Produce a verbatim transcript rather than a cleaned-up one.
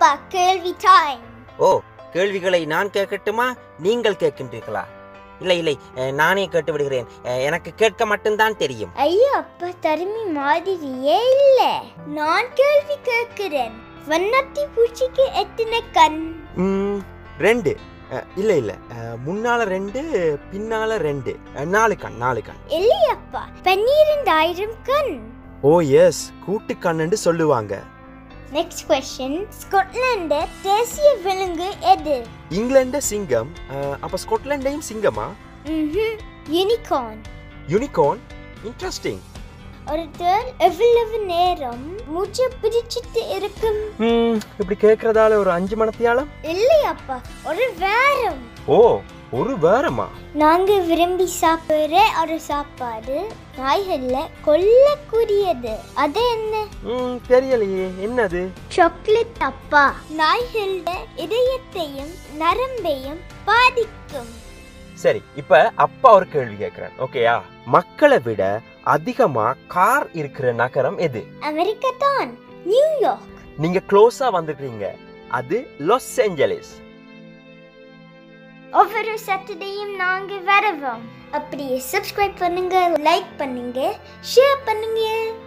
அப்பா கேள்வி டைம். ஓ, கேள்விகளை நான் கேட்கட்டுமா, நீங்கள் கேட்கின்றீர்களா? இல்லை இல்லை, நானே கேட்டு விடுகிறேன். எனக்கு கேட்க மட்டும்தான் தெரியும். ஐயோ அப்பா, தருமி மாதிரியே இல்ல. நான் கேள்வி கேட்கிறேன். வண்ணாத்தி பூச்சிக்கு எத்தனை கண்? ரெண்டு. இல்ல இல்ல, முன்னால ரெண்டு, பின்னால ரெண்டு, நாலு கண். நாலு கண் இல்லையப்பா, பன்னிரண்டாயிரம் கண். ஓ எஸ், கூட்டு கண்ணுன்னு சொல்லுவாங்க. Next question. ஸ்காட்லாந்து தேசிய விலங்கு எது? இங்கிலாந்து சிங்கம். அப்ப ஸ்காட்லாண்டையும் சிங்கமா? ம்ஹும், யூனிகார்ன். Unicorn, interesting. ஒரு தேள் எவ்வளவு நேரம் மூச்சு பிடிச்சிட்டு இருக்கும்? இப்படி கேக்குறதால ஒரு அஞ்சு மணத்தியாலம்? இல்லையப்பா, ஒரு வாரம். ஓ, ஒரு வாரமா? நாங்க விரும்பி சாப்பிடுற ஒரு சாப்பாடு நாய்கள்ல கொல்லக்கூடியது. அது என்ன? தெரியலையே, என்னது? சாக்லேட் அப்பா. நாய்கள இதயத்தையும் நரம்பையும் பாதிக்கும். சரி, இப்ப அப்பா ஒரு கேள்வி கேட்கிறேன், ஓகேயா? மக்களை விட அதிகமா கார் இருக்கிற நகரம் எது? அமெரிக்கா தான், நியூயார்க். நீங்க க்ளோஸா வந்துட்டீங்க. அது லாஸ் ஏஞ்சலிஸ். ஒவ்வொரு சாட்டர்டேயும் நாங்க வருவோம். அப்படியே சப்ஸ்கிரைப் பண்ணுங்க, லைக் பண்ணுங்க, ஷேர் பண்ணுங்க.